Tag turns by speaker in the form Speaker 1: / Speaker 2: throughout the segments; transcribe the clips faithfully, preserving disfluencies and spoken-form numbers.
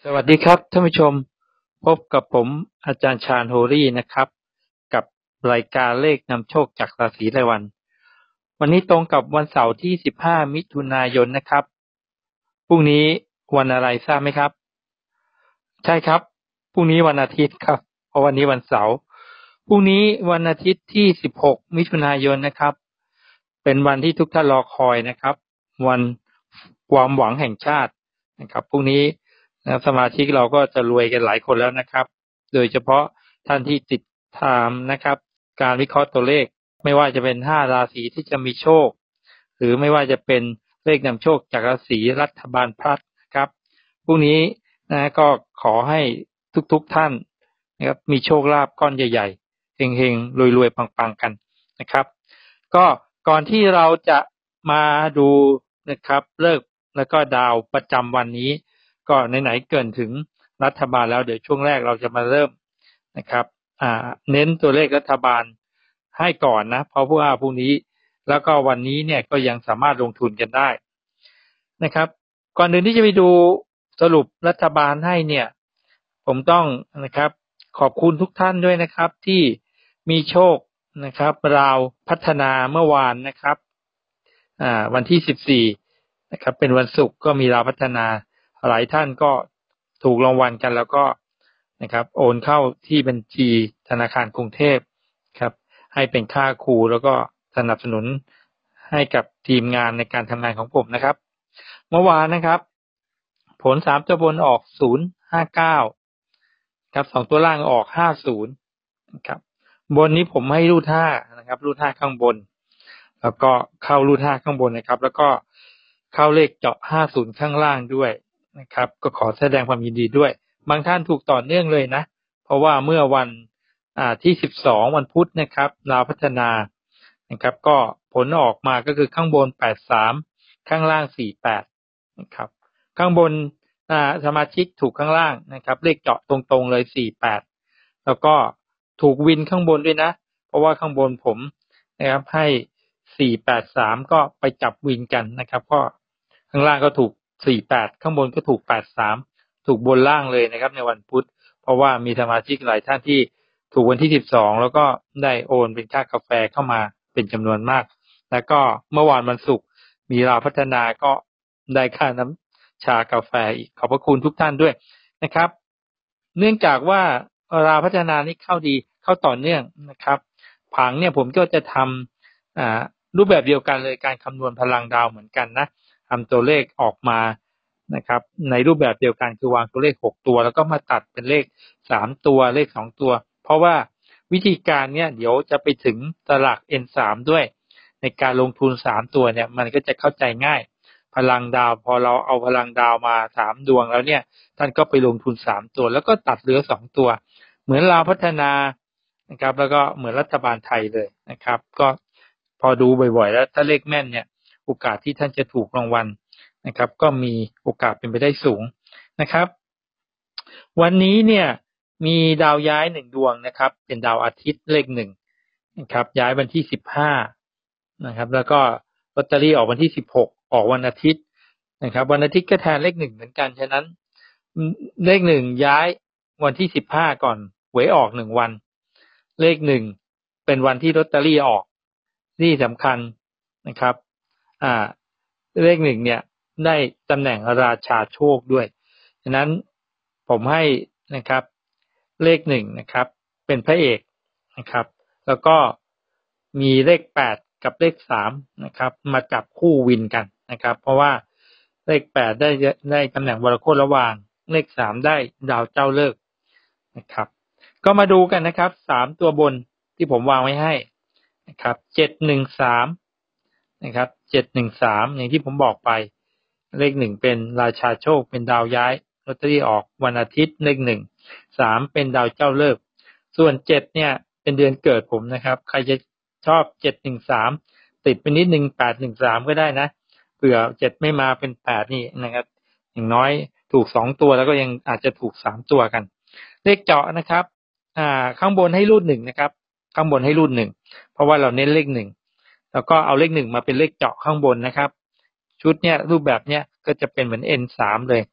Speaker 1: สวัสดีครับท่านผู้ชมพบกับผมอาจารย์ชาญโฮรี่นะครับกับรายการเลขนำโชคจากราศีรายวันวันนี้ตรงกับวันเสาร์ที่สิบห้ามิถุนายนนะครับพรุ่งนี้วันอะไรทราบไหมครับใช่ครับพรุ่งนี้วันอาทิตย์ครับเพราะวันนี้วันเสาร์พรุ่งนี้วันอาทิตย์ที่สิบหกมิถุนายนนะครับเป็นวันที่ทุกท่านรอคอยนะครับวันความหวังแห่งชาตินะครับพรุ่งนี้นะสมาชิกเราก็จะรวยกันหลายคนแล้วนะครับโดยเฉพาะท่านที่ติดตามนะครับการวิเคราะห์ตัวเลขไม่ว่าจะเป็นห้าราศีที่จะมีโชคหรือไม่ว่าจะเป็นเลขนำโชคจากราศีรัฐบาลพลัดนะครับพรุ่งนี้นะก็ขอให้ทุกๆท่านนะครับมีโชคลาภก้อนใหญ่ๆเฮงๆรวยๆปังๆกันนะครับก็ก่อนที่เราจะมาดูนะครับเลิกแล้วก็ดาวประจำวันนี้ก็ไหนๆเกินถึงรัฐบาลแล้วเดี๋ยวช่วงแรกเราจะมาเริ่มนะครับอ่าเน้นตัวเลขรัฐบาลให้ก่อนนะเพราะว่าพรุ่งนี้แล้วก็วันนี้เนี่ยก็ยังสามารถลงทุนกันได้นะครับก่อนอื่นที่จะไปดูสรุปรัฐบาลให้เนี่ยผมต้องนะครับขอบคุณทุกท่านด้วยนะครับที่มีโชคนะครับราวพัฒนาเมื่อวานนะครับอ่าวันที่สิบสี่นะครับเป็นวันศุกร์ก็มีราวพัฒนาหลายท่านก็ถูกรางวัลกันแล้วก็นะครับโอนเข้าที่บัญชีธนาคารกรุงเทพครับให้เป็นค่าครูแล้วก็สนับสนุนให้กับทีมงานในการทำงานของผมนะครับเมื่อวานนะครับผลสามตัวบนออกศูนย์ห้าเก้าครับสองตัวล่างออกห้าศูนย์นะครับบนนี้ผมให้รูดห้านะครับรูดห้าข้างบนแล้วก็เข้ารูดห้าข้างบนนะครับแล้วก็เข้าเลขเจาะห้าศูนย์ข้างล่างด้วยนะครับก็ขอแสดงความยินดีด้วยบางท่านถูกต่อเนื่องเลยนะเพราะว่าเมื่อวันอ่าที่สิบสองวันพุธนะครับลาวพัฒนานะครับก็ผลออกมาก็คือข้างบนแปดสามข้างล่างสี่แปดนะครับข้างบนอ่าสมาชิกถูกข้างล่างนะครับเลขเจาะตรงๆเลยสี่แปดแล้วก็ถูกวินข้างบนด้วยนะเพราะว่าข้างบนผมนะครับให้สี่แปดสามก็ไปจับวินกันนะครับก็ข้างล่างก็ถูกสี่แปดข้างบนก็ถูกแปดสามถูกบนล่างเลยนะครับในวันพุธเพราะว่ามีสมาชิกหลายท่านที่ถูกวันที่สิบสองแล้วก็ได้โอนเป็นค่ากาแฟเข้ามาเป็นจำนวนมากแล้วก็เมื่อวานวันศุกร์มีราวพัฒนาก็ได้ค่าน้ำชากาแฟอีกขอบพระคุณทุกท่านด้วยนะครับเนื่องจากว่าราวพัฒนานี้เข้าดีเข้าต่อเนื่องนะครับผังเนี่ยผมก็จะทำอ่ารูปแบบเดียวกันเลยการคำนวณพลังดาวเหมือนกันนะทำตัวเลขออกมานะครับในรูปแบบเดียวกันคือวางตัวเลขหกตัวแล้วก็มาตัดเป็นเลขสามตัวเลขสองตัวเพราะว่าวิธีการเนี้ยเดี๋ยวจะไปถึงตลาด เอ็น สาม ด้วยในการลงทุนสามตัวเนี่ยมันก็จะเข้าใจง่ายพลังดาวพอเราเอาพลังดาวมาสามดวงแล้วเนี่ยท่านก็ไปลงทุนสามตัวแล้วก็ตัดเหลือสองตัวเหมือนเราพัฒนานะครับแล้วก็เหมือนรัฐบาลไทยเลยนะครับก็พอดูบ่อยๆแล้วถ้าเลขแม่นเนี่ยโอกาสที่ท่านจะถูกรางวัลนะครับก็มีโอกาสเป็นไปได้สูงนะครับวันนี้เนี่ยมีดาวย้ายหนึ่งดวงนะครับเป็นดาวอาทิตย์เลขหนึ่งนะครับย้ายวันที่สิบห้านะครับแล้วก็ลอตเตอรี่ออกวันที่สิบหกออกวันอาทิตย์นะครับวันอาทิตย์ก็แทนเลขหนึ่งเหมือนกันฉะนั้นเลขหนึ่งย้ายวันที่สิบห้าก่อนหวยออกหนึ่งวันเลขหนึ่งเป็นวันที่ลอตเตอรี่ออกที่สำคัญนะครับอ่าเลขหนึ่งเนี่ยได้ตำแหน่งราชาโชคด้วยฉะนั้นผมให้นะครับเลขหนึ่งนะครับเป็นพระเอกนะครับแล้วก็มีเลขแปดกับเลขสามนะครับมาจับคู่วินกันนะครับเพราะว่าเลขแปดได้ได้ตำแหน่งวรโคตรระหว่างเลขสามได้ดาวเจ้าเลิกนะครับก็มาดูกันนะครับสามตัวบนที่ผมวางไว้ให้นะครับเจ็ดหนึ่งสามนะครับเจ็ดหนึ่งสามอย่างที่ผมบอกไปเลขหนึ่งเป็นราชาโชคเป็นดาวย้ายลอตเตอรี่ออกวันอาทิตย์เลขหนึ่งสามเป็นดาวเจ้าเลิกส่วนเจ็ดเนี่ยเป็นเดือนเกิดผมนะครับใครจะชอบเจ็ดหนึ่งสามติดไปนิดนึงแปดหนึ่งสามก็ได้นะเผื่อเจ็ดไม่มาเป็นแปดนี่นะครับอย่างน้อยถูกสองตัวแล้วก็ยังอาจจะถูกสามตัวกันเลขเจาะนะครับอ่าข้างบนให้รูดหนึ่งนะครับข้างบนให้รูดหนึ่งเพราะว่าเราเน้นเลขหนึ่งแล้วก็เอาเลขหนึ่งมาเป็นเลขเจาะข้างบนนะครับชุดเนี้ยรูปแบบเนี้ยก็จะเป็นเหมือน เอ็น สาม เลย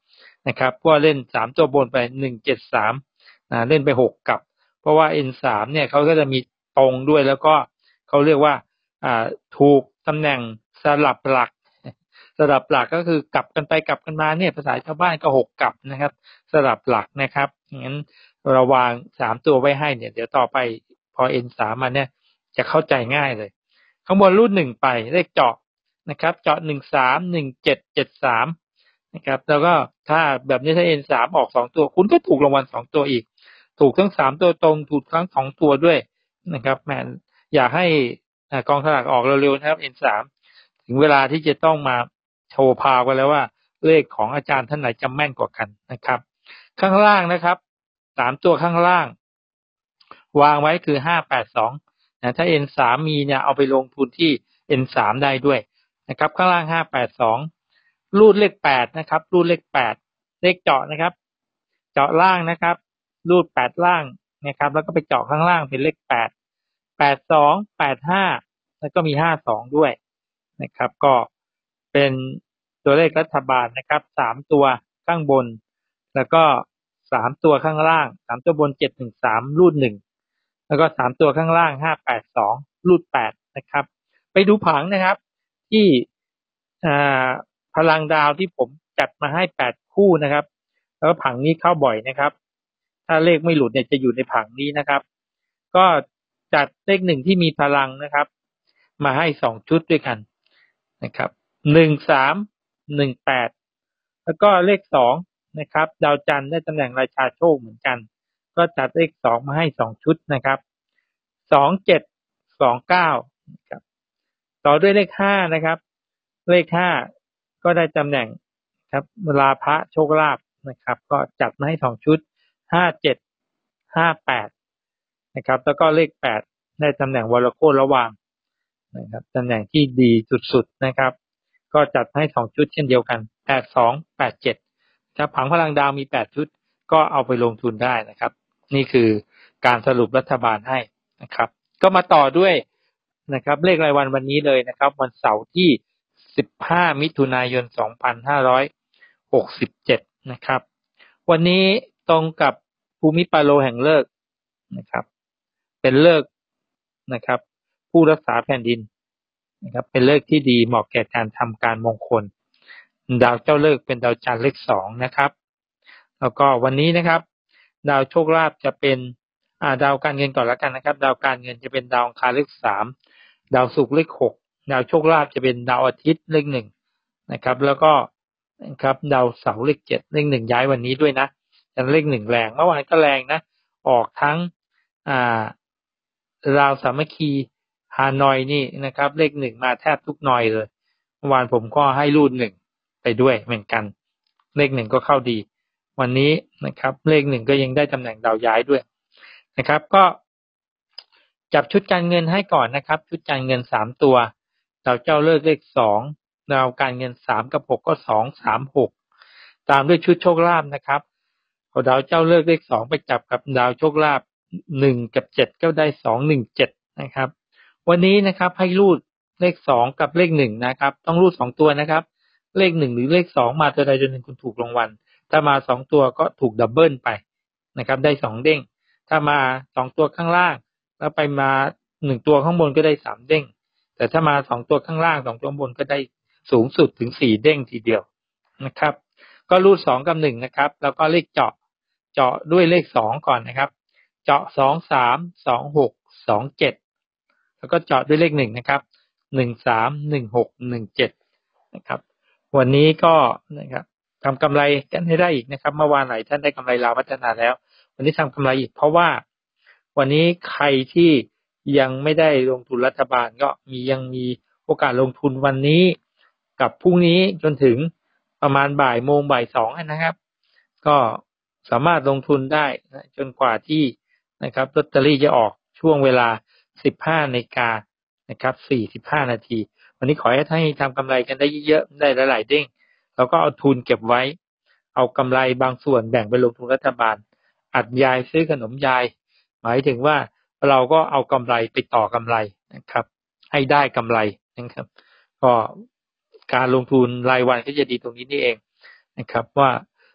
Speaker 1: นะครับเพราะเล่นสามตัวบนไปหนึ่ง เจ็ด สามนะเล่นไปหกกับเพราะว่า เอ็น สาม เนี่ยเขาก็จะมีตรงด้วยแล้วก็เขาเรียกว่าอ่าถูกตำแหน่งสลับหลักสลับหลักก็คือกลับกันไปกลับกันมาเนี่ยภาษาชาวบ้านก็หกกลับนะครับสลับหลักนะครับงั้นเราวางสามตัวไว้ให้เนี่ยเดี๋ยวต่อไปพอ เอ็น สาม มาเนี่ยจะเข้าใจง่ายเลยข้างบนรูดหนึ่งไปเลขเจาะนะครับเจาะหนึ่ง สาม หนึ่ง เจ็ด เจ็ด สามนะครับแล้วก็ถ้าแบบนี้ถ้า เอ็น สาม ออกสองตัวคุณก็ถูกรางวัลสองตัวอีกถูกทั้งสามตัวตรงถูกทั้งสองตัวด้วยนะครับแม่อยากให้กองสลากออกเร็วๆนะครับ เอ็น สาม ถึงเวลาที่จะต้องมาโชว์พาวกันแล้วว่าเลขของอาจารย์ท่านไหนจำแม่นกว่ากันนะครับข้างล่างนะครับสามตัวข้างล่างวางไว้คือห้า แปด สองนะถ้า เอ็น สาม มีเนี่ยเอาไปลงทุนที่ เอ็น สาม ได้ด้วยนะครับข้างล่างห้า แปด สองรูดเลขแปดนะครับรูดเลขแปดเลขเจาะนะครับเจาะล่างนะครับรูดแปดล่างนะครับแล้วก็ไปเจาะข้างล่างเป็นเลขแปด แปด สอง แปด ห้าแล้วก็มีห้า สองด้วยนะครับก็เป็นตัวเลขรัฐบาลนะครับสามตัวข้างบนแล้วก็สามตัวข้างล่างสามตัวบนเจ็ด หนึ่ง สามรูดหนึ่งแล้วก็สามตัวข้างล่างห้า แปด สองรูดแปดนะครับไปดูผังนะครับที่อ่าพลังดาวที่ผมจัดมาให้แปดคู่นะครับแล้วก็ผังนี้เข้าบ่อยนะครับถ้าเลขไม่หลุดเนี่ยจะอยู่ในผังนี้นะครับก็จัดเลขหนึ่งที่มีพลังนะครับมาให้สองชุดด้วยกันนะครับหนึ่ง สาม หนึ่ง แปดแล้วก็เลขสองนะครับดาวจันทร์ได้ตำแหน่งราชาโชคเหมือนกันก็จัดเลขสองมาให้สองชุดนะครับสอง เจ็ด สอง เก้านะครับต่อด้วยเลขห้านะครับเลขห้าก็ได้ตำแหน่งครับลาภะโชคลาภนะครับก็จัดมาให้สองชุดห้า เจ็ด ห้า แปดนะครับแล้วก็เลขแปดได้ตำแหน่งวรโคตรระหว่างนะครับตำแหน่งที่ดีสุดๆนะครับก็จัดให้สองชุดเช่นเดียวกันแปด สอง แปด เจ็ดถ้าผังพลังดาวมีแปดชุดก็เอาไปลงทุนได้นะครับนี่คือการสรุปรัฐบาลให้นะครับก็มาต่อด้วยนะครับเลขรายวันวันนี้เลยนะครับวันเสาร์ที่สิบห้ามิถุนายนสองพันห้าร้อยหกสิบเจ็ดนะครับวันนี้ตรงกับภูมิปาโลแห่งฤกษ์นะครับเป็นฤกษ์นะครับผู้รักษาแผ่นดินนะครับเป็นฤกษ์ที่ดีเหมาะแก่การทำการมงคลดาวเจ้าฤกษ์เป็นดาวจันทร์เลขสองนะครับแล้วก็วันนี้นะครับดาวโชคลาภจะเป็นอ่าดาวการเงินก่อนละกันนะครับดาวการเงินจะเป็นดาวอังคารเลขสามดาวศุกร์เลขหกดาวโชคลาภจะเป็นดาวอาทิตย์เลขหนึ่งนะครับแล้วก็นะครับดาวเสาร์เลขเจ็ดเลขหนึ่งย้ายวันนี้ด้วยนะแต่เลขหนึ่งแรงเมื่อวานก็แรงนะออกทั้งอ่าดาวสามัคคีฮานอยนี่นะครับเลขหนึ่งมาแทบทุกหน่อยเลยเมื่อวานผมก็ให้รูดหนึ่งไปด้วยเหมือนกันเลขหนึ่งก็เข้าดีวันนี้นะครับเลขหนึ่งก็ยังได้ตำแหน่งดาวย้ายด้วยนะครับก็จับชุดการเงินให้ก่อนนะครับชุดการเงินสามตัวดาวเจ้าเลิกเลขสองดาวการเงินสามกับหกก็สอง สาม หกตามด้วยชุดโชคลาภนะครับเอาดาวเจ้าเลิกเลขสองไปจับกับดาวโชคลาภหนึ่งกับเจ็ดก็ได้สอง หนึ่ง เจ็ดนะครับวันนี้นะครับให้รูดเลขสองกับเลขหนึ่งนะครับต้องรูดสองตัวนะครับเลขหนึ่งหรือเลขสองมาตัวใดตัวหนึ่งคุณถูกรางวัลถ้ามาสองตัวก็ถูกดับเบิลไปนะครับได้สองเด้งถ้ามาสองตัวข้างล่างแล้วไปมาหนึ่งตัวข้างบนก็ได้สามเด้งแต่ถ้ามาสองตัวข้างล่างสองตัวข้างบนก็ได้สูงสุดถึงสี่เด้งทีเดียวนะครับก็รูดสองกับหนึ่งนะครับแล้วก็เลขเจาะเจาะด้วยเลขสองก่อนนะครับเจาะสอง สาม สอง หก สอง เจ็ดแล้วก็เจาะด้วยเลขหนึ่งนะครับหนึ่ง สาม หนึ่ง หก หนึ่ง เจ็ดนะครับวันนี้ก็นะครับทำกำไรกันให้ได้อีกนะครับเมื่อวานไหนท่านได้กำไรลาวพัฒนาแล้ววันนี้ทำกำไรอีกเพราะว่าวันนี้ใครที่ยังไม่ได้ลงทุนรัฐบาลก็มียังมีโอกาสลงทุนวันนี้กับพรุ่งนี้จนถึงประมาณบ่ายโมงบ่ายสองนะครับก็สามารถลงทุนได้นะจนกว่าที่นะครับลอตเตอรี่จะออกช่วงเวลาสิบห้านาฬิกานะครับสี่สิบห้านาทีวันนี้ขอให้ท่านทำกำไรกันได้เยอะๆได้หลายๆเด้งแล้วก็เอาทุนเก็บไว้เอากำไรบางส่วนแบ่งไปลงทุนรัฐบาลอัดยายซื้อขนมยายหมายถึงว่าเราก็เอากำไรไปต่อกำไรนะครับให้ได้กำไรนะครับก็การลงทุนรายวันก็จะดีตรงนี้นี่เองนะครับว่า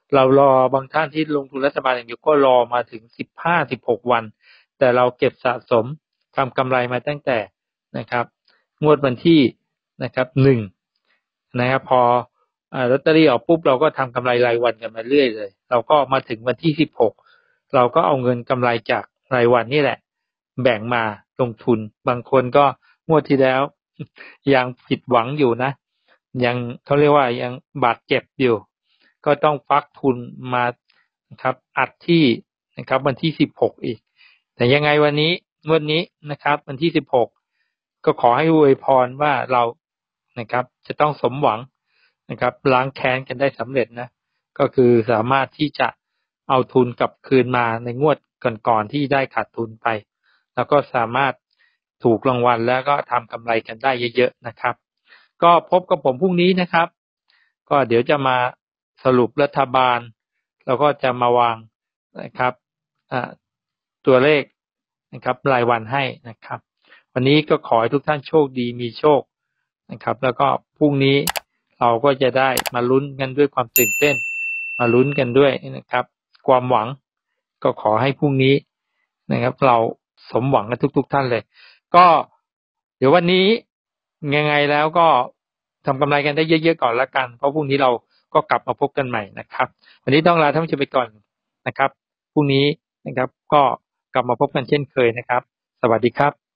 Speaker 1: เรารอบางท่านที่ลงทุนรัฐบาลอย่างเดียวก็รอมาถึงสิบห้า สิบหกวันแต่เราเก็บสะสมทำกำไรมาตั้งแต่นะครับงวดวันที่นะครับหนึ่งนะครับพอลอตเตอรี่ออกปุ๊บเราก็ทำกำไรรายวันกันมาเรื่อยเลยเราก็มาถึงวันที่สิบหกเราก็เอาเงินกำไรจากรายวันนี่แหละแบ่งมาลงทุนบางคนก็งวดที่แล้วยังผิดหวังอยู่นะยังเขาเรียกว่ายังบาดเจ็บอยู่ก็ต้องฟักทุนมานะครับอัดที่นะครับวันที่สิบหกอีกแต่ยังไงวันนี้วันนี้นะครับวันที่สิบหกก็ขอให้อวยพรว่าเรานะครับจะต้องสมหวังนะครับล้างแค้นกันได้สำเร็จนะก็คือสามารถที่จะเอาทุนกลับคืนมาในงวดก่อนๆที่ได้ขาดทุนไปแล้วก็สามารถถูกรางวัลแล้วก็ทำกำไรกันได้เยอะๆนะครับก็พบกับผมพรุ่งนี้นะครับก็เดี๋ยวจะมาสรุปรัฐบาลแล้วก็จะมาวางนะครับตัวเลขนะครับรายวันให้นะครับวันนี้ก็ขอให้ทุกท่านโชคดีมีโชคนะครับแล้วก็พรุ่งนี้เราก็จะได้มาลุ้นกันด้วยความตื่นเต้นมาลุ้นกันด้วยนะครับความหวังก็ขอให้พรุ่งนี้นะครับเราสมหวังกันทุกๆท่านเลยก็เดี๋ยววันนี้ยังไงแล้วก็ทำกำไรกันได้เยอะๆก่อนละกันเพราะพรุ่งนี้เราก็กลับมาพบกันใหม่นะครับวันนี้ต้องลาท่านผู้ชมไปก่อนนะครับพรุ่งนี้นะครับก็กลับมาพบกันเช่นเคยนะครับสวัสดีครับ